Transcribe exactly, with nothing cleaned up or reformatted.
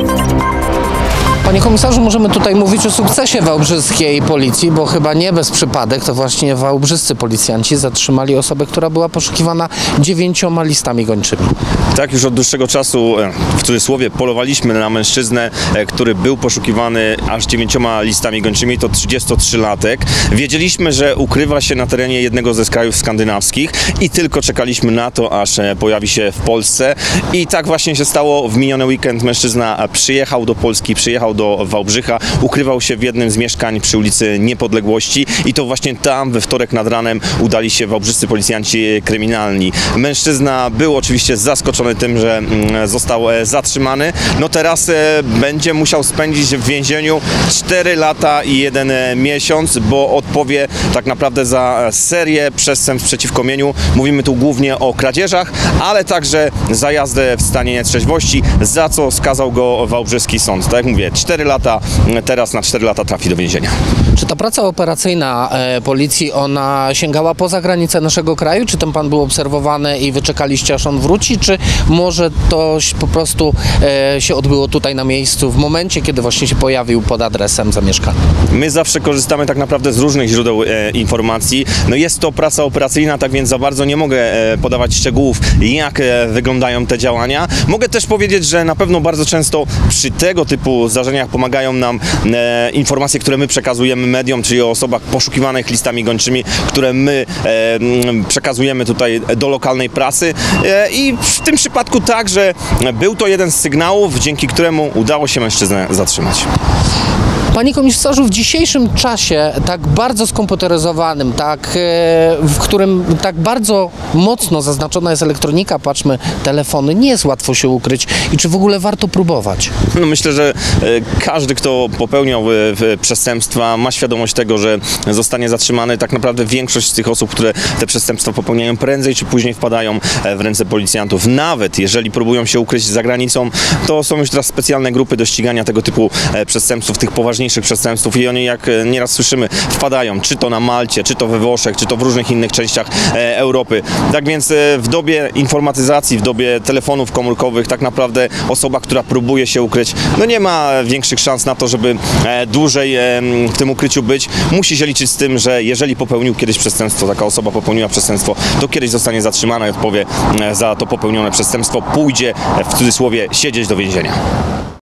Panie komisarzu, możemy tutaj mówić o sukcesie wałbrzyskiej policji, bo chyba nie bez przypadek to właśnie wałbrzyscy policjanci zatrzymali osobę, która była poszukiwana dziewięcioma listami gończymi. Tak, już od dłuższego czasu, w cudzysłowie, polowaliśmy na mężczyznę, który był poszukiwany aż dziewięcioma listami gończymi, to trzydziestotrzylatek. Wiedzieliśmy, że ukrywa się na terenie jednego ze krajów skandynawskich i tylko czekaliśmy na to, aż pojawi się w Polsce. I tak właśnie się stało. W miniony weekend mężczyzna przyjechał do Polski, przyjechał do Wałbrzycha, ukrywał się w jednym z mieszkań przy ulicy Niepodległości i to właśnie tam we wtorek nad ranem udali się wałbrzyscy policjanci kryminalni. Mężczyzna był oczywiście zaskoczony tym, że został zatrzymany. No teraz będzie musiał spędzić w więzieniu cztery lata i jeden miesiąc, bo odpowie tak naprawdę za serię przestępstw przeciwko mieniu. Mówimy tu głównie o kradzieżach, ale także za jazdę w stanie nietrzeźwości, za co skazał go wałbrzyski sąd. Tak jak mówię, cztery lata, teraz na cztery lata trafi do więzienia. Czy ta praca operacyjna e, policji, ona sięgała poza granice naszego kraju? Czy ten pan był obserwowany i wyczekaliście, aż on wróci? Czy może to po prostu e, się odbyło tutaj na miejscu w momencie, kiedy właśnie się pojawił pod adresem zamieszkania? My zawsze korzystamy tak naprawdę z różnych źródeł e, informacji. No jest to praca operacyjna, tak więc za bardzo nie mogę e, podawać szczegółów, jak e, wyglądają te działania. Mogę też powiedzieć, że na pewno bardzo często przy tego typu zdarzeniach pomagają nam e, informacje, które my przekazujemy mediom, czyli o osobach poszukiwanych listami gończymi, które my e, przekazujemy tutaj do lokalnej prasy. E, I w tym przypadku także był to jeden z sygnałów, dzięki któremu udało się mężczyznę zatrzymać. Panie komisarzu, w dzisiejszym czasie tak bardzo skomputeryzowanym, tak, w którym tak bardzo mocno zaznaczona jest elektronika, patrzmy, telefony, nie jest łatwo się ukryć. I czy w ogóle warto próbować? No myślę, że każdy, kto popełniał przestępstwa, ma świadomość tego, że zostanie zatrzymany. Tak naprawdę większość z tych osób, które te przestępstwa popełniają, prędzej czy później wpadają w ręce policjantów. Nawet jeżeli próbują się ukryć za granicą, to są już teraz specjalne grupy do ścigania tego typu przestępstw, tych poważniejszych przestępstw i oni, jak nieraz słyszymy, wpadają, czy to na Malcie, czy to we Włoszech, czy to w różnych innych częściach e, Europy. Tak więc e, w dobie informatyzacji, w dobie telefonów komórkowych, tak naprawdę osoba, która próbuje się ukryć, no nie ma większych szans na to, żeby e, dłużej e, w tym ukryciu być. Musi się liczyć z tym, że jeżeli popełnił kiedyś przestępstwo, taka osoba popełniła przestępstwo, to kiedyś zostanie zatrzymana i odpowie e, za to popełnione przestępstwo, pójdzie, w cudzysłowie, siedzieć do więzienia.